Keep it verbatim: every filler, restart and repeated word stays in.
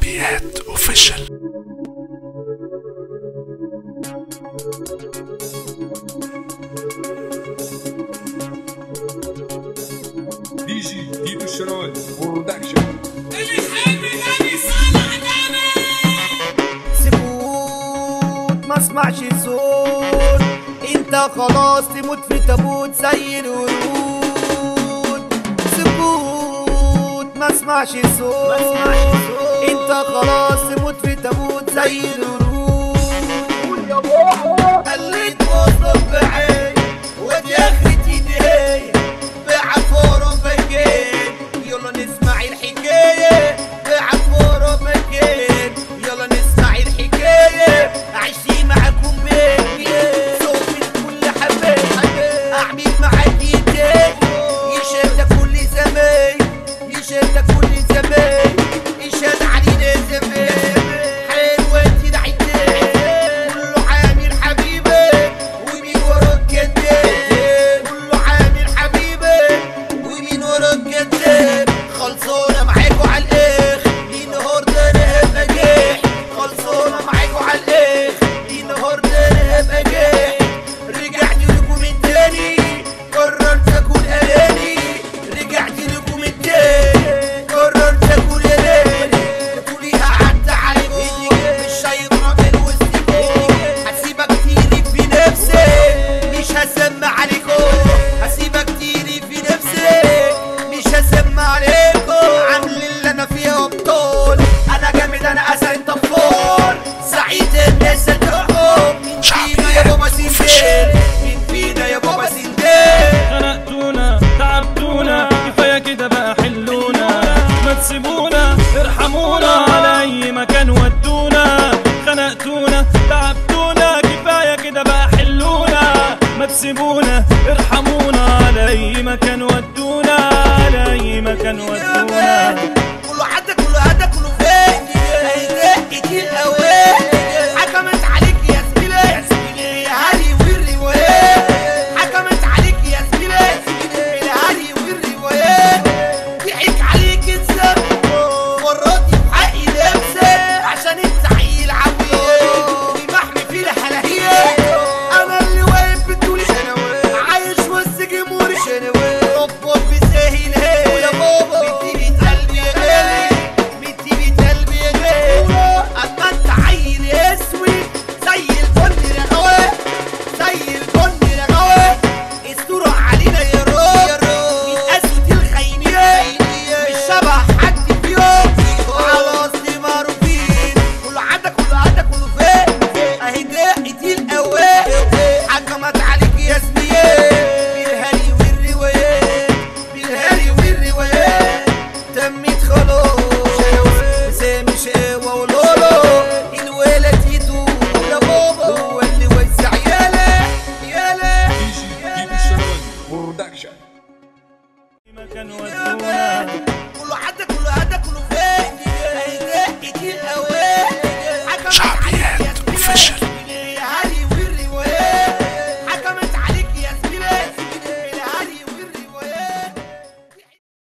سلبيات اوفيشال. دي جي ديب الشراي برودكشن. اللي يحب يغني صالح نامي. سكوت ما اسمعش صوت، انت خلاص تموت في تابوت زي الورود. سكوت ما اسمعش صوت، انت خلاص تموت في تابوت زي الورود. قلت وصف بعين ودي اخرتي نهاية بعفور مكان، يلا نسمع الحكاية بعفور مكان، يلا نسمع الحكاية عايشي معاكم بين صوت كل حبايب اعمل معاك ايديك يشهد كل زمان، يشهد كل زمان، يشهد علينا زمان حلوة تدعيتك كله عامل حبيبي ومين وراك كداب، كله عامل حبيبي ومين وراك كداب. خلصانة معاكوا عالاخر النهارده انا هبقى جاح، خلصانة معاكوا عالاخر النهارده انا هبقى جاح. رجعت لكم من تاني قررت اكون اناني، رجعت لكم من تاني قررت اكون اناني. تقوليها عدت عليكم مش هيضرب الوسط، هسيبك تيجي في نفسك مش هسمع عليكم، هسيبك تيجي في نفسك مش هسمع عليكم. عامل اللي انا فيها ابطال، انا جامد انا اسد انت فول، سعيد الناس تحكم. مين فينا يا بابا سندال، مين فينا يا بابا سندال. خنقتونا تعبتونا كفايه كده بقى حلونا، ما تسيبونا ارحمونا على اي مكان ودونا.